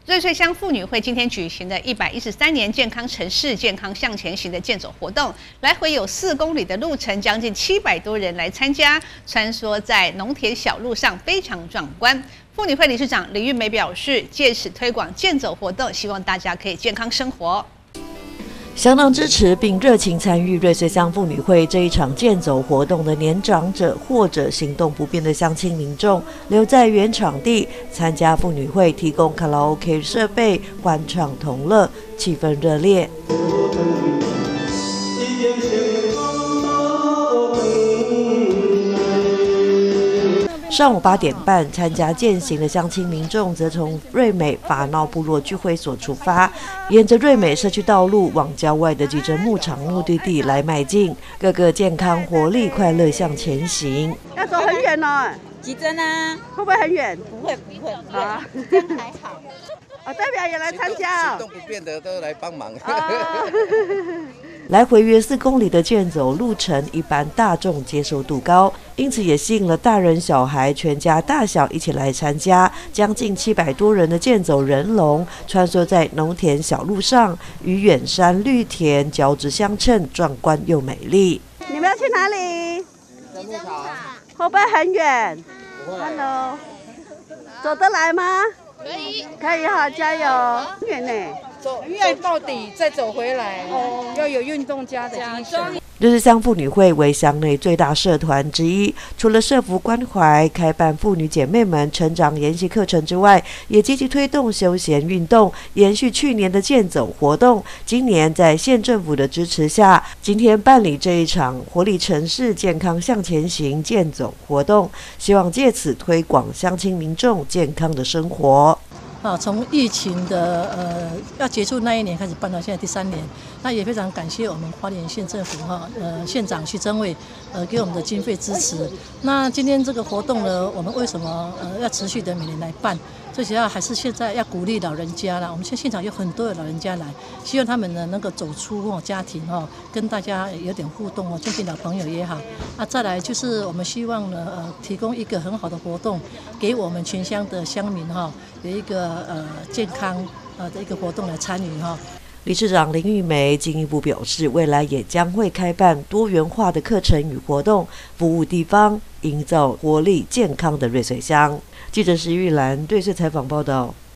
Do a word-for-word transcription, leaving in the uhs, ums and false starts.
瑞穗乡妇女会今天举行的一百一十三年健康城市健康向前行的健走活动，来回有四公里的路程，将近七百多人来参加，穿梭在农田小路上，非常壮观。妇女会理事长李玉梅表示，借此推广健走活动，希望大家可以健康生活。 相当支持并热情参与瑞穗乡妇女会这一场健走活动的年长者或者行动不便的乡亲民众，留在原场地参加妇女会提供卡拉 OK 设备，欢唱同乐，气氛热烈。上午八点半，参加健行的乡亲民众则从瑞美法闹部落聚会所出发，沿着瑞美社区道路往郊外的集珍牧场目的地来迈进，个个健康、活力、快乐向前行。 要走很远哦， 集珍啊， 会不会很远？ 不会，不会，不会， 啊， 这样还好。 哦，代表也来参加哦， 行动不便的都来帮忙。 来回约四公里的健走路程，一般大众接受度高，因此也吸引了大人小孩全家大小一起来参加。将近七百多人的健走人龙，穿梭在农田小路上，与远山绿田交织相衬，壮观又美丽。 你们要去哪里？ 在牧场。 会不会很远？ 不会。 Hello， 走得来吗？ 可以， 可以哈，加油！很远呢。 走走到底，再走回来，哦、要有运动家的精神。 瑞穗乡妇女会为乡内最大社团之一，除了社福关怀、开办妇女姐妹们成长研习课程之外，也积极推动休闲运动，延续去年的健走活动。今年在县政府的支持下，今天办理这一场活力城市健康向前行健走活动，希望借此推广乡亲民众健康的生活。 啊，从疫情的呃要结束那一年开始办到现在第三年，那也非常感谢我们花莲县政府哈呃县长徐增伟呃给我们的经费支持。那今天这个活动呢，我们为什么呃要持续的每年来办？最主要还是现在要鼓励老人家啦。我们现在现场有很多的老人家来，希望他们呢能够走出哦家庭哈，跟大家有点互动哦，见见老朋友也好。啊，再来就是我们希望呢呃提供一个很好的活动，给我们全乡的乡民哈有一个呃健康呃的一个活动来参与哈。 理事长林玉梅进一步表示，未来也将会开办多元化的课程与活动，服务地方，营造活力健康的瑞穗乡。记者石玉兰瑞穗采访报道。